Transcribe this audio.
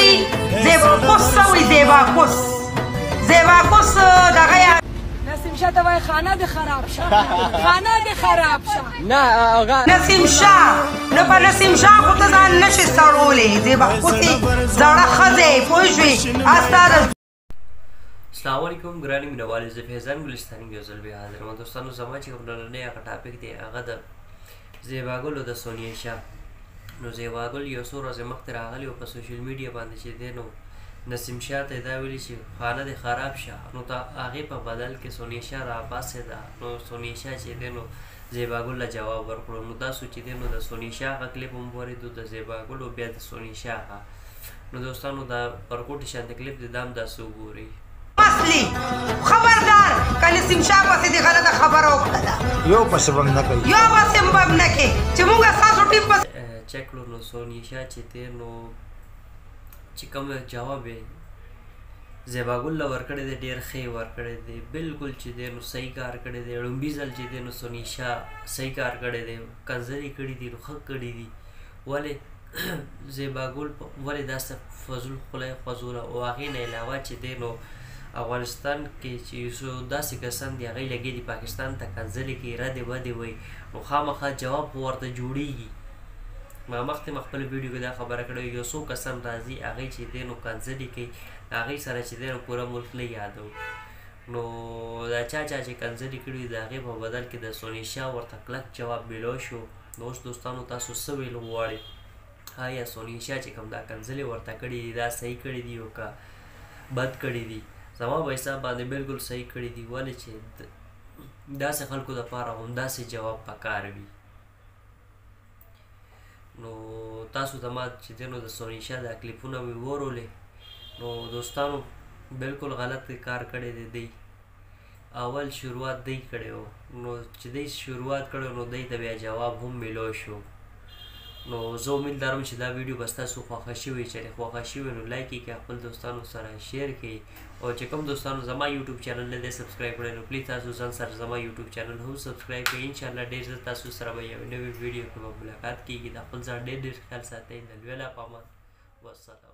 وي زیباکوس وي زیباکوس دغه نسیم شاه ته وایي خانه دې خراب شه خانه دې خراب شه نه هغه نسیم شاه نو په نسیم شاه خو ته ځان نشې سړولی زیباکوسې زړه ښځې پوه شوې استا السلام علیکم ګراني مینوالو زه فیضان ګلستاني یو ځل بیا حاضر یم دوستانو زما چې کوم نننی هغه ټاپک دی هغه د زیبا ګل او د سونیا شاه نو زیبا ګل یو څو ورځې مخکې راغلی او په سوشل میډیا باندې چې دی نو نسیم شاه ته دا ویلي چې خانه دې خراب شه نو د هغې په بدل کې سونیا شاه راپاڅېده نو سونیا شاه چې دی نو زیبا ګل له جواب ورکړو نو تاسو چې دی نو د سونیا شاه هغه کلیپ هم واورېدو د زیبا ګل او بیا د سونیا شاه هغه نو دوستانو دا ورکوټي شانته کلیپ دی دا هم داسې وګورئ اصلي خبردار که نسیم شاه پسې دې غلطه خبره وکړه یو پسې به هم نه کوي یو پسې هم نه کوي چې موږ ستاسو ټیم پسې چک کړو نو سونیا شاه چې دی نو چې کوم جواب یې زیبا ګل له ورکړی دی ډېر ښه ورکړی دی بالکل چې دی نو صحیح کار کړی دی لومبي ځل چې دی نو سونیا شاه صحیح کار کړی دی کنځلې کړي دي نو ښه کړي دي ولې زیبا ګل ولې داسې فضول خوله خوځوله او هغې نه علاوه چې دی نو افغانستان کې چې یو داسې کسان دي هغوی لګیا دي پاکستان ته کنځلې کوي ردې بدې وایي نو خامخا جواب خو ورته جوړېږي ما مخکې خپل ویډیو کې دا خبره کړې یو څو کسان راځي هغوی چې دی نو کنځلې کوي هغوی سره چې دی نو پوره ملک نه یادو نو دا چا چې کنځلې کړي د هغې په بدل کې د سونیا شاه ورته کلک جواب میلاو شو نو اوس دوستانو تاسو څه ویل غواړئ آیا سونیا شاه چې کوم دا کنځلې ورته کړي دي دا صحیح کړي دي او که بد کړي دي زما په حساب باندې بالکل صحیح کړي دي ولې چې داسې خلکو دپاره همداسې جواب پکار وي نو تاسو زما چې دی نو د سونیا شاه دا کلیپونه مې واورولې نو دوستانو بالکل غلط کار کړی دی اول شروعات دی کړی و نو چې دی شروعات کړی نو دی ته بیا جواب هم میلاو شو نو زه امید لرم چې دا ویډیو به ستاسو خوښه شوې چې خوښه شوې نو لایک یې کړئ خپل دوستانو سره شیر کړئ او چې کوم دوستانو زما یوټیوب چینل نه دی سبسکرایب کړی نو پلیز تاسو ځان سره زما یوټیوب چینل هم سبسکرایب کړئ انشاءالله ډېر ژر تاسو سره به یوې نوې ویډیو کې به ملاقات کېږي د خپل ځان ډېر خیال ساتئ د لوی الله په امان والسلام